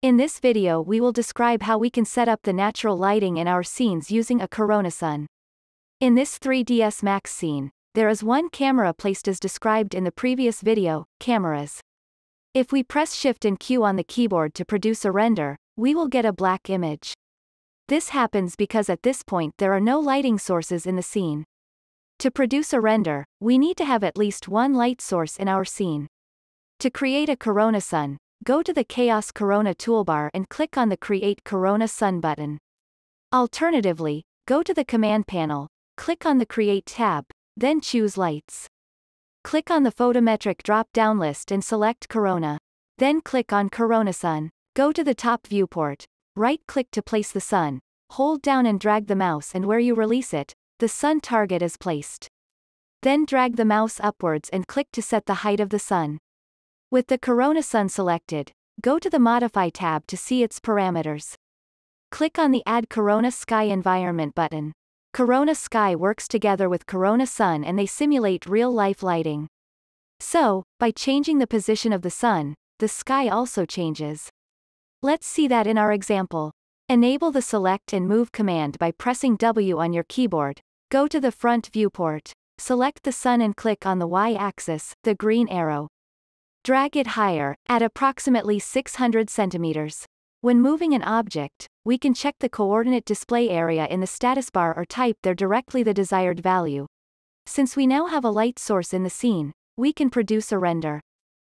In this video we will describe how we can set up the natural lighting in our scenes using a corona sun. In this 3ds Max scene, there is one camera placed as described in the previous video, cameras. If we press Shift and Q on the keyboard to produce a render, we will get a black image. This happens because at this point there are no lighting sources in the scene. To produce a render, we need to have at least one light source in our scene. To create a corona sun, go to the Chaos Corona toolbar and click on the Create Corona Sun button. Alternatively, go to the Command panel, click on the Create tab, then choose Lights. Click on the photometric drop-down list and select Corona. Then click on Corona Sun. Go to the top viewport, right-click to place the sun, hold down and drag the mouse, and where you release it, the sun target is placed. Then drag the mouse upwards and click to set the height of the sun. With the Corona Sun selected, go to the Modify tab to see its parameters. Click on the Add Corona Sky Environment button. Corona Sky works together with Corona Sun and they simulate real-life lighting. So, by changing the position of the sun, the sky also changes. Let's see that in our example. Enable the Select and Move command by pressing W on your keyboard. Go to the front viewport. Select the sun and click on the Y-axis, the green arrow. Drag it higher, at approximately 600 centimeters. When moving an object, we can check the coordinate display area in the status bar or type there directly the desired value. Since we now have a light source in the scene, we can produce a render.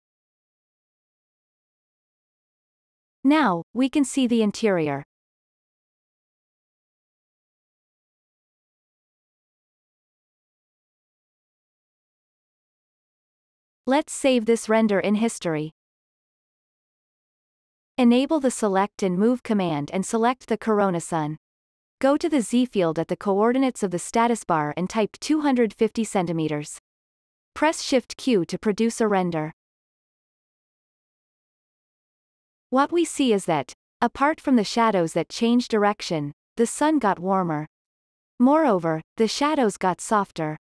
Now, we can see the interior. Let's save this render in history. Enable the Select and Move command and select the Corona Sun. Go to the Z field at the coordinates of the status bar and type 250 centimeters. Press Shift Q to produce a render. What we see is that, apart from the shadows that change direction, the sun got warmer. Moreover, the shadows got softer.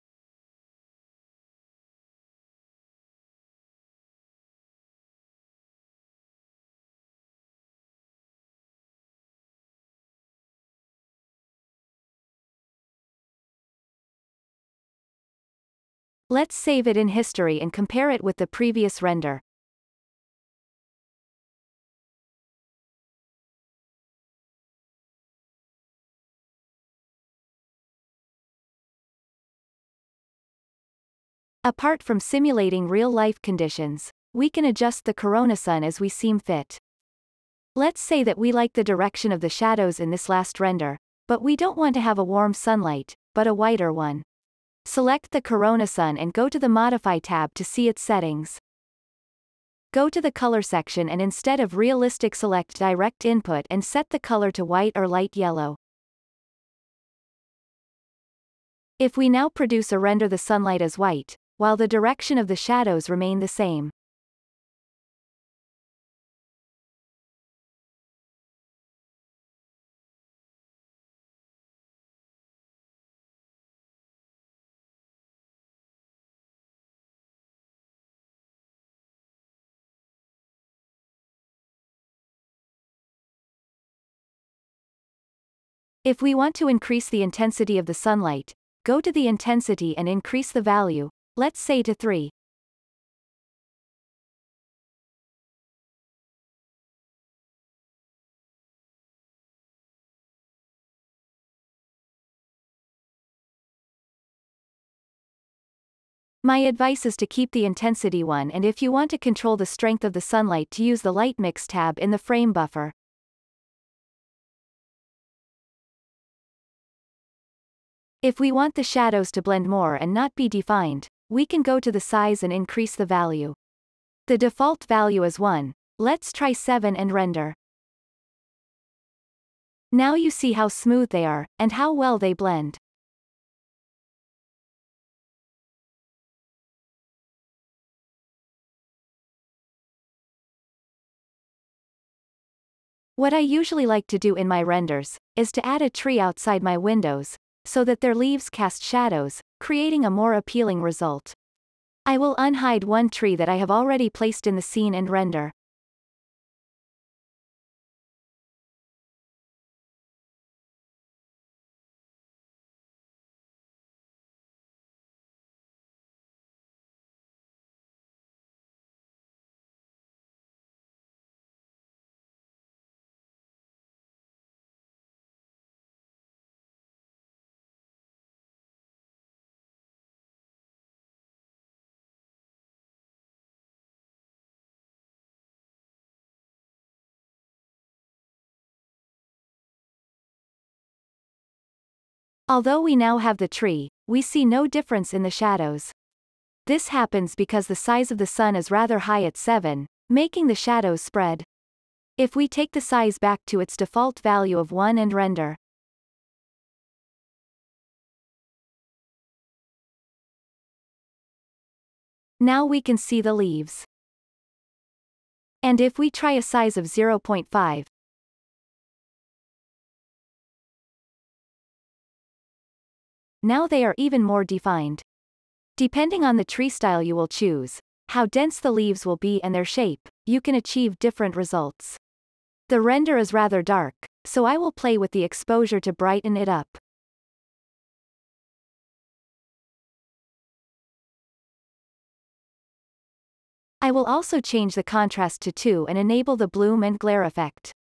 Let's save it in history and compare it with the previous render. Apart from simulating real-life conditions, we can adjust the Corona Sun as we seem fit. Let's say that we like the direction of the shadows in this last render, but we don't want to have a warm sunlight, but a whiter one. Select the Corona Sun and go to the Modify tab to see its settings. Go to the Color section and instead of Realistic select Direct Input and set the color to white or light yellow. If we now produce a render the sunlight as white, while the direction of the shadows remain the same. If we want to increase the intensity of the sunlight, go to the intensity and increase the value, let's say to 3. My advice is to keep the intensity 1, and if you want to control the strength of the sunlight to use the Light Mix tab in the frame buffer. If we want the shadows to blend more and not be defined, we can go to the size and increase the value. The default value is 1, let's try 7 and render. Now you see how smooth they are, and how well they blend. What I usually like to do in my renders, is to add a tree outside my windows, so that their leaves cast shadows, creating a more appealing result. I will unhide one tree that I have already placed in the scene and render. Although we now have the tree, we see no difference in the shadows. This happens because the size of the sun is rather high at 7, making the shadows spread. If we take the size back to its default value of 1 and render, now we can see the leaves. And if we try a size of 0.5, now they are even more defined. Depending on the tree style you will choose, how dense the leaves will be and their shape, you can achieve different results. The render is rather dark, so I will play with the exposure to brighten it up. I will also change the contrast to 2 and enable the bloom and glare effect.